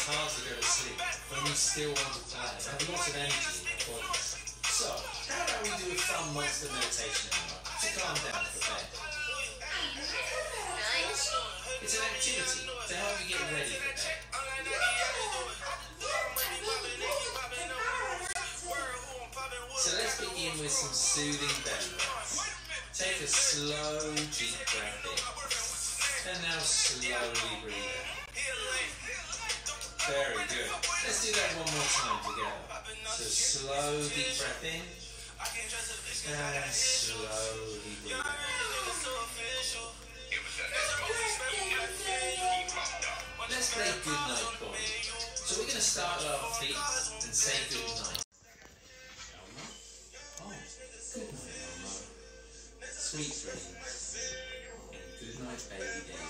hard to go to sleep when we still want to play and have lots of energy in our bodies. So, how about we do a fun monster meditation to calm down for bed? Nice. It's an activity to help you get ready for bed. So let's begin with some soothing belly breaths. Take a slow, deep breath in. And now slowly breathe out. Very good. Let's do that one more time together. So slow, deep breath in. And slowly breathe out. Let's play good night body. So we're going to start at our feet and say good night. Elmo? Oh, good night, Elmo. Sweet dreams. And good night, baby.